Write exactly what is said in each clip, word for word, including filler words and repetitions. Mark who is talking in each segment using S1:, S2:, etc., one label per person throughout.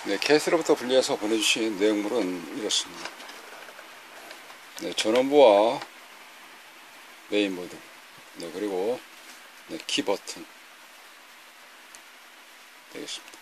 S1: 네, 케이스로부터 분리해서 보내주신 내용물은 이렇습니다. 네, 전원부와 메인보드, 네, 그리고 네, 키 버튼 되겠습니다.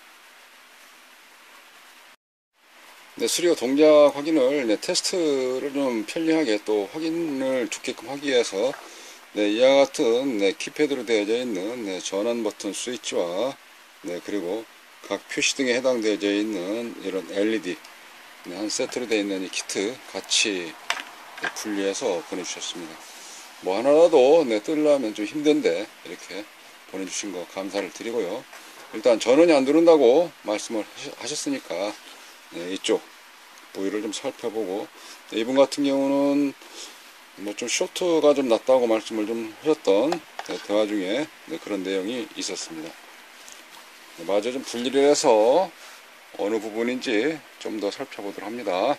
S1: 네, 수리와 동작 확인을, 네, 테스트를 좀 편리하게 또 확인을 좋게끔 하기 위해서 네, 이와 같은 네, 키패드로 되어져 있는 네, 전원 버튼 스위치와 네, 그리고 각 표시 등에 해당되어져 있는 이런 엘이디 네, 한 세트로 되어 있는 이 키트 같이 네, 분리해서 보내주셨습니다. 뭐 하나라도 네, 뜰려면 좀 힘든데 이렇게 보내주신 거 감사를 드리고요. 일단 전원이 안 들어온다고 말씀을 하셨으니까 네, 이쪽 부위를 좀 살펴보고 네, 이분 같은 경우는 뭐 좀 쇼트가 좀 났다고 말씀을 좀 하셨던 네, 대화 중에 네, 그런 내용이 있었습니다. 네, 마저 좀 분리를 해서 어느 부분인지 좀 더 살펴보도록 합니다.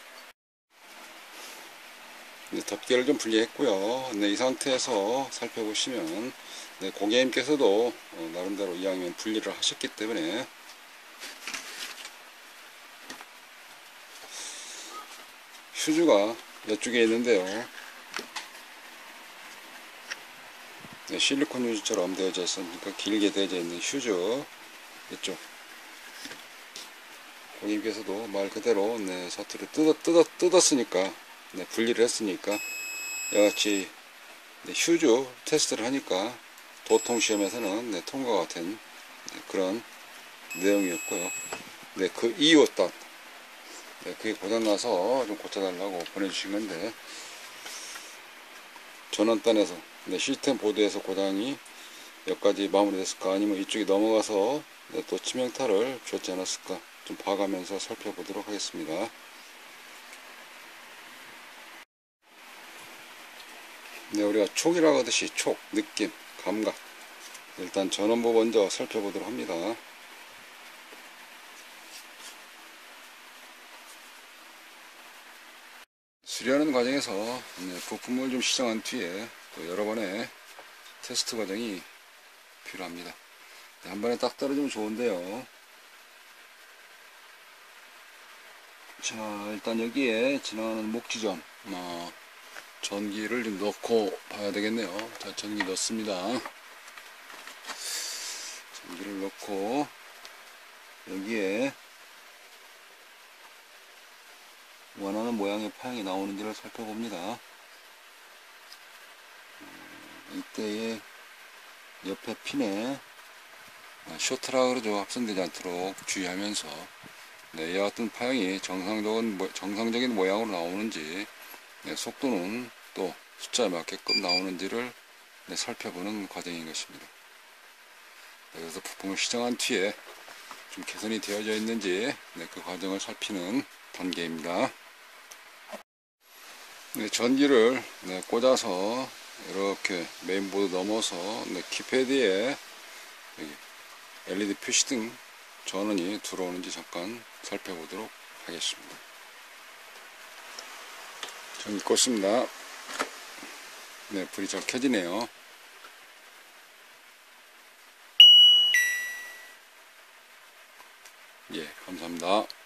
S1: 네, 덮개를 좀 분리했고요. 네, 이 상태에서 살펴보시면 네, 고객님께서도 어, 나름대로 이왕이면 분리를 하셨기 때문에 휴즈가 이쪽에 있는데요. 네, 실리콘 휴즈처럼 되어져 있으니까 길게 되어져 있는 휴즈 이쪽 고객님께서도 말 그대로 네, 사투를 뜯어, 뜯어, 뜯었으니까 네, 분리를 했으니까 이같이 네, 휴즈 테스트를 하니까 도통시험에서는 네, 통과가 된 네, 그런 내용이었고요. 네, 그 이유 단 네, 그게 고장나서 좀 고쳐달라고 보내주신 건데 전원단에서 네, 시스템 보드에서 고장이 여기까지 마무리됐을까 아니면 이쪽이 넘어가서 네, 또 치명타를 줬지 않았을까 좀 봐가면서 살펴보도록 하겠습니다. 네, 우리가 촉이라고 하듯이 촉, 느낌, 감각 일단 전원부 먼저 살펴보도록 합니다. 수리하는 과정에서 네, 부품을 좀 시정한 뒤에 또 여러 번의 테스트 과정이 필요합니다. 네, 한 번에 딱 떨어지면 좋은데요. 자, 일단 여기에 지나가는 목지점 어, 전기를 좀 넣고 봐야 되겠네요. 자, 전기 넣습니다. 전기를 넣고 여기에 원하는 모양의 파형이 나오는지를 살펴봅니다. 이때에 옆에 핀에 쇼트라 그러죠. 합선되지 않도록 주의하면서 네, 이와 같은 파형이 정상적인, 정상적인 모양으로 나오는지 네, 속도는 또 숫자에 맞게끔 나오는지를 네, 살펴보는 과정인 것입니다. 네, 그래서 부품을 시정한 뒤에 좀 개선이 되어져 있는지 네, 그 과정을 살피는 단계입니다. 네, 전기를 네, 꽂아서 이렇게 메인보드 넘어서 네, 키패드에 여기 엘이디 표시 등 전원이 들어오는지 잠깐 살펴보도록 하겠습니다. 전기 꽂습니다. 네, 불이 잘 켜지네요. 예, 감사합니다.